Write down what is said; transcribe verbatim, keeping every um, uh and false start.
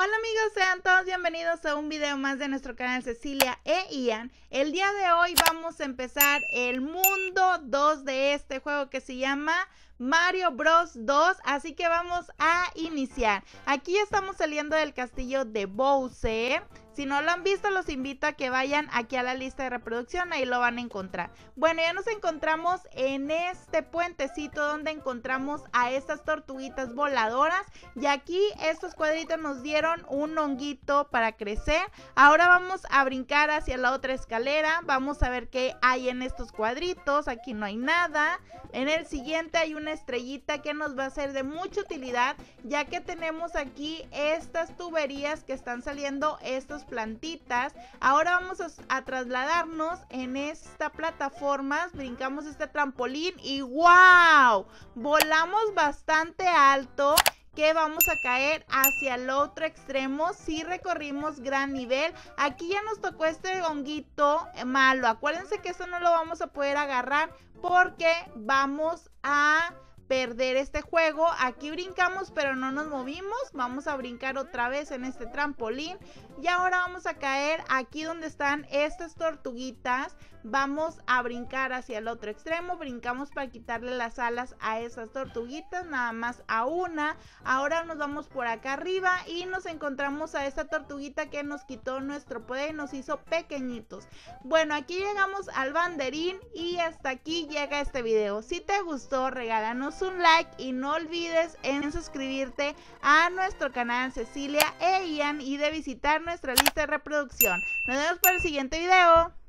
Hola amigos, sean todos bienvenidos a un video más de nuestro canal Cecilia e Ian. El día de hoy vamos a empezar el mundo dos de este juego que se llama Mario Bros dos, así que vamos a iniciar. Aquí estamos saliendo del castillo de Bowser. Si no lo han visto, los invito a que vayan aquí a la lista de reproducción, ahí lo van a encontrar. Bueno, ya nos encontramos en este puentecito donde encontramos a estas tortuguitas voladoras. Y aquí estos cuadritos nos dieron un honguito para crecer. Ahora vamos a brincar hacia la otra escalera. Vamos a ver qué hay en estos cuadritos. Aquí no hay nada. En el siguiente hay una estrellita que nos va a ser de mucha utilidad, ya que tenemos aquí estas tuberías que están saliendo estos plantitas. Ahora vamos a, a trasladarnos en esta plataforma, brincamos este trampolín y ¡wow! Volamos bastante alto, que vamos a caer hacia el otro extremo. Si recorrimos gran nivel. Aquí ya nos tocó este honguito malo. Acuérdense que eso no lo vamos a poder agarrar porque vamos a perder este juego. Aquí brincamos pero no nos movimos. Vamos a brincar otra vez en este trampolín. Y ahora vamos a caer aquí donde están estas tortuguitas. Vamos a brincar hacia el otro extremo. Brincamos para quitarle las alas a esas tortuguitas. Nada más a una. Ahora nos vamos por acá arriba y nos encontramos a esta tortuguita que nos quitó nuestro poder y nos hizo pequeñitos. Bueno, aquí llegamos al banderín y hasta aquí llega este video. Si te gustó, regálanos un like y no olvides en suscribirte a nuestro canal Cecilia e Ian y de visitar nuestra lista de reproducción. Nos vemos para el siguiente video.